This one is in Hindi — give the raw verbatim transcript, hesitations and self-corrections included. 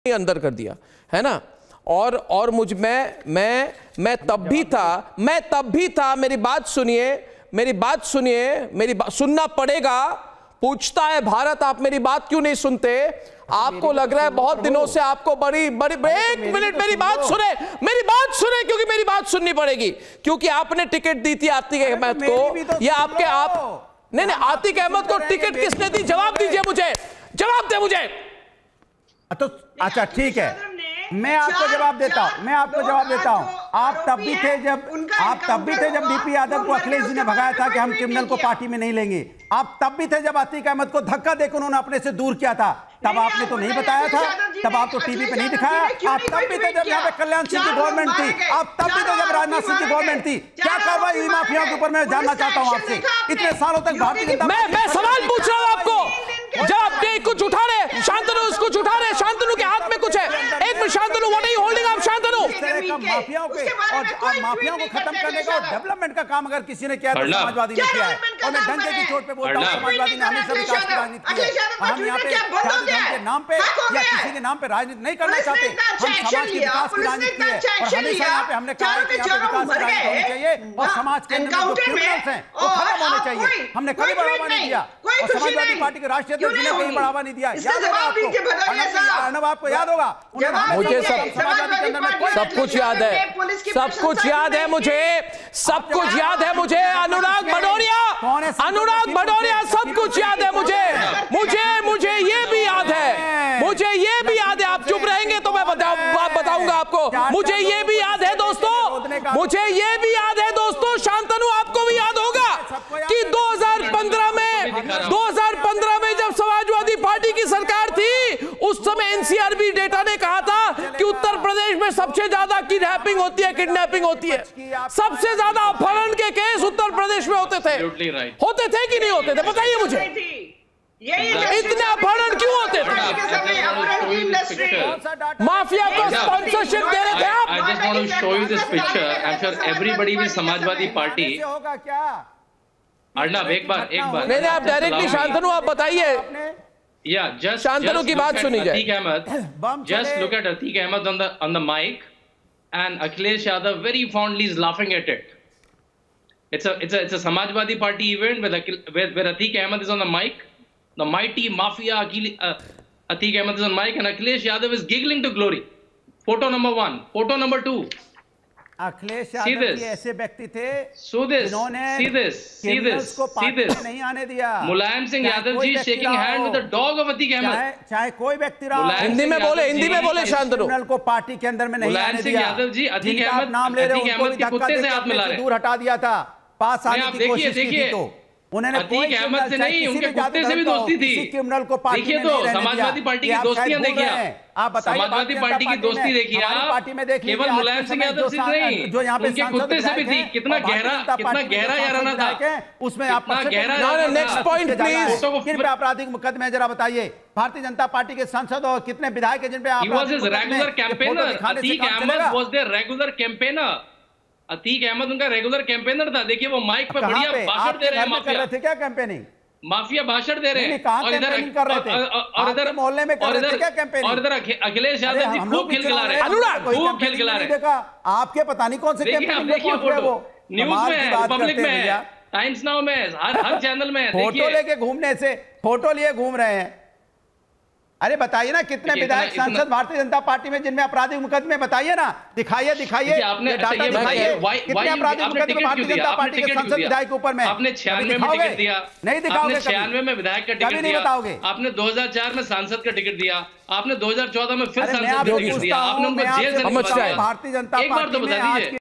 अंदर कर दिया है ना। और और मुझ मैं मैं मैं तब भी था मैं तब भी था मेरी बात सुनिए मेरी बात सुनिए मेरी बात सुनना पड़ेगा। पूछता है भारत, आप मेरी बात क्यों नहीं सुनते? आपको लग रहा है बहुत दिनों से आपको बड़ी बड़ी एक मिनट मेरी बात सुने मेरी बात सुने क्योंकि मेरी बात सुननी पड़ेगी, क्योंकि आपने टिकट दी थी आतिक अहमद को। या आपके आप नहीं नहीं आतिक अहमद को टिकट किसने दी? जवाब दीजिए मुझे, जवाब दे मुझे। तो अच्छा ठीक है, मैं आपको जवाब देता हूं मैं आपको जवाब देता हूं आप तब भी थे जब आप तब भी थे जब डीपी यादव को अखिलेश जी ने भगाया था कि हम क्रिमिनल को पार्टी में नहीं लेंगे। आप तब भी थे जब आतिक अहमद को धक्का देकर उन्होंने अपने से दूर किया था। तब आपने तो नहीं बताया था, तब आप तो टीवी पे नहीं दिखाया। आप तब भी थे जब यहाँ पे कल्याण सिंह की गवर्नमेंट थी, आप तब भी थे जब राजनाथ सिंह की गवर्नमेंट थी। क्या कार्रवाई हुई माफिया के ऊपर? मैं जानना चाहता हूँ आपसे। इतने सालों तक भारतीय जनता मैं मैं सवाल पूछ रहा हूँ आपको। जब आपने कुछ उठा रहे शांतनु, कुछ उठा रहे शांतनु के हाथ में कुछ है। एक minute Shantanu, what are you holding up Shantanu? माफियाओं के और माफियाओं को खत्म करने का डेवलपमेंट का काम अगर किसी ने किया तो समाजवादी ने किया है। और मैं डंके की चोट पे बोलता हूँ, समाजवादी ने हमेशा विकास की राजनीति की है। हम यहाँ पे जाति धर्म के नाम पे या किसी के नाम पे राजनीति नहीं करना चाहते। हम समाज के विकास की राजनीति की है और हमेशा यहाँ पे हमने कहा है कि यहाँ पे विकास की राजनीति होनी चाहिए और समाज के अंदर जो क्रिमिनल्स हैं वो खत्म होने चाहिए। हमने कभी बढ़ावा नहीं दिया और समाजवादी पार्टी के राष्ट्रीय अध्यक्ष ने कहीं बढ़ावा नहीं दिया। याद होगा आपको, अर्नब आपको याद होगा। मुझे सब सब कुछ याद है, सब कुछ याद है मुझे, सब कुछ याद है मुझे। अनुराग भदौरिया, अनुराग भदौरिया, सब कुछ याद है मुझे मुझे मुझे ये भी याद है, मुझे ये भी याद है। आप चुप रहेंगे तो मैं बताऊंगा आपको। मुझे ये भी याद है दोस्तों, मुझे ये भी याद है दोस्तों, शांतनु आपको भी याद होगा कि दो हज़ार पंद्रह में दो हज़ार पंद्रह में जब समाजवादी पार्टी की सरकार थी, उस समय एनसीआरबी डेटा ने कहा था कि उत्तर प्रदेश में सबसे ज्यादा किडनैपिंग होती है, किडनैपिंग होती है। सबसे ज्यादा अपहरण के केस उत्तर प्रदेश में होते थे। होते थे कि नहीं होते थे? बताइए मुझे, इतने अपहरण क्यों होते थे? माफिया को स्पॉन्सरशिप दे रहे थे आप। I just want to show you this picture. I'm sure everybody with Samajwadi Party होगा क्या? अर्नब एक बार एक बार नहीं नहीं आप डायरेक्टली शांतनु आप बताइए। या जस्ट शांतनु की बात सुनी जाए। Atiq Ahmad, just look at Atik Ahmed on the on the mic and Akhilesh Yadav very fondly is laughing at it. It's a it's a it's a Samajwadi Party event where where, where Atik Ahmed is on the mic, the mighty mafia Akil, uh, Atik Ahmed is on mic and Akhilesh Yadav is giggling to glory. Photo number one, photo number two. Akhilesh Yadav ji ऐसे व्यक्ति थे जिन्होंने क्रिमिनल्स को पार्टी में नहीं आने दिया। Mulayam Singh Yadav ji shaking hand with the dog of Atiq Ahmed. चाहे कोई व्यक्ति रहा, हिंदी में बोले, हिंदी में बोले शांतनु। क्रिमिनल को पार्टी के अंदर में नहीं आने दिया। यादव जी अतीक अहमद नाम ले रहे हैं, उनको भी धक्का देकर दूर हटा दिया था। पास आने की कोशिश की थी तो उन्होंने अतीक अहमद से नहीं, उनके कुत्ते से भी दोस्ती थी। क्रिमिनल को पार्टी देखिए तो समाजवादी पार्टी की दोस्तियां देखिए आप बताइए। समाजवादी पार्टी की दोस्ती देखिए आप, पार्टी में देखिए केवल मुलायम सिंह यादव से नहीं, जो यहाँ पे उनके कुत्ते से भी थी। कितना गहरा कितना गहरा याराना था उसमें। आप गहरा नेक्स्ट पॉइंट प्लीज। किन पे आपराधिक मुकदमे जरा बताइए? भारतीय जनता पार्टी के सांसद और कितने विधायक जिन पे regular campaigner Atiq Ahmed was there regular campaigner. Atiq Ahmed उनका रेगुलर कैंपेनर था। देखिए वो माइक पे बढ़िया भाषण दे रहे हैं। माफिया कर रहे थे क्या कैंपेनिंग? माफिया भाषण दे रहे हैं और इधर कर रहे थे और इधर मोहल्ले में कर रहे थे क्या कैंपेनिंग? और इधर अखिलेश यादव जी खूब खिलखिला रहे हैं। अनुराग खूब खिलखिला रहे हैं। देखा आपके पता नहीं कौन से कैंपेनिंग में पहुंच गए वो। न्यूज में है, पब्लिक में है, टाइम्स नाउ में है, हर हर चैनल में है। फोटो लेके घूमने से फोटो लिए घूम रहे हैं। अरे बताइए ना कितने विधायक सांसद भारतीय जनता पार्टी में जिनमें आपराधिक मुकदमे, बताइए ना, दिखाइए दिखाइए आपने डाटा दिखाइए कितने आपराधिक मुकदमे भारतीय जनता पार्टी के सांसद विधायक के ऊपर में। आपने छियानवे में टिकट दिया, नहीं दिखाओगे? छियानवे में विधायक का टिकट नहीं बताओगे? आपने दो हज़ार चार में सांसद का टिकट दिया, आपने दो हज़ार चौदह में फिर सांसद का टिकट दिया, आपने उनको जेल से भारतीय जनता पार्टी में